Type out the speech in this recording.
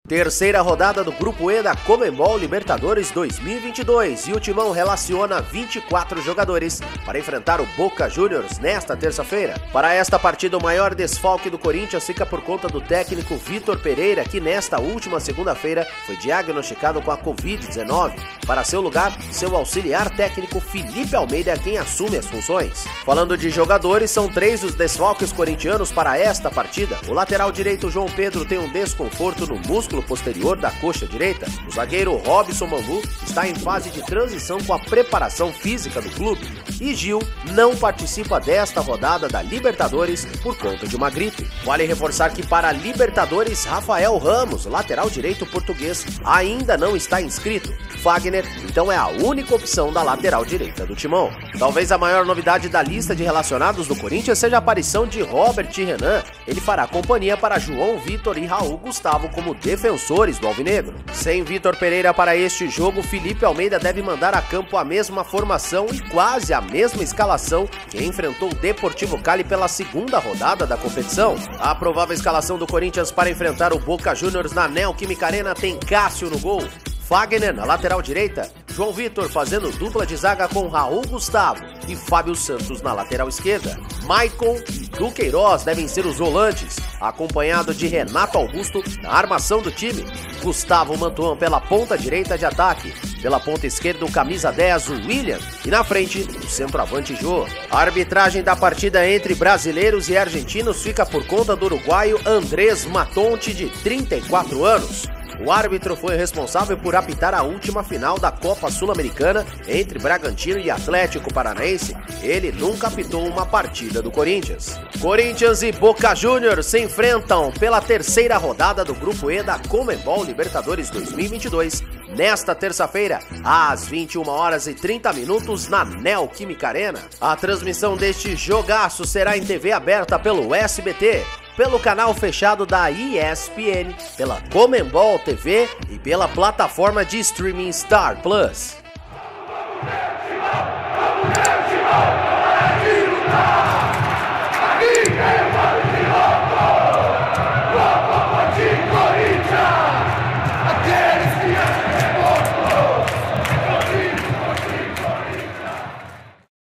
Terceira rodada do Grupo E da Conmebol Libertadores 2022 e o Timão relaciona 24 jogadores para enfrentar o Boca Juniors nesta terça-feira. Para esta partida, o maior desfalque do Corinthians fica por conta do técnico Vitor Pereira, que nesta última segunda-feira foi diagnosticado com a Covid-19. Para seu lugar, seu auxiliar técnico Felipe Almeida é quem assume as funções. Falando de jogadores, são 3 os desfalques corintianos para esta partida. O lateral direito João Pedro tem um desconforto no músculo posterior da coxa direita. O zagueiro Robson Mambu está em fase de transição com a preparação física do clube. E Gil não participa desta rodada da Libertadores por conta de uma gripe. Vale reforçar que para a Libertadores, Rafael Ramos, lateral direito português, ainda não está inscrito. Fagner, então, é a única opção da lateral direita do Timão. Talvez a maior novidade da lista de relacionados do Corinthians seja a aparição de Robert Renan. Ele fará companhia para João Vitor e Raul Gustavo como defensores do Alvinegro. Sem Vitor Pereira para este jogo, Felipe Almeida deve mandar a campo a mesma formação e quase a mesma escalação que enfrentou o Deportivo Cali pela segunda rodada da competição. A provável escalação do Corinthians para enfrentar o Boca Juniors na Neoquímica Arena tem Cássio no gol, Fagner na lateral direita, João Vitor fazendo dupla de zaga com Raul Gustavo e Fábio Santos na lateral esquerda. Maicon e Duqueiroz devem ser os volantes, acompanhado de Renato Augusto na armação do time. Gustavo Mantuan pela ponta direita de ataque, pela ponta esquerda o camisa 10, o William, e na frente o centroavante Jô. A arbitragem da partida entre brasileiros e argentinos fica por conta do uruguaio Andrés Matonte, de 34 anos. O árbitro foi responsável por apitar a última final da Copa Sul-Americana entre Bragantino e Atlético Paranaense. Ele nunca apitou uma partida do Corinthians. Corinthians e Boca Juniors se enfrentam pela terceira rodada do Grupo E da Conmebol Libertadores 2022 nesta terça-feira, às 21h30 na Neoquímica Arena. A transmissão deste jogaço será em TV aberta pelo SBT, pelo canal fechado da ESPN, pela Conmebol TV e pela plataforma de streaming Star Plus.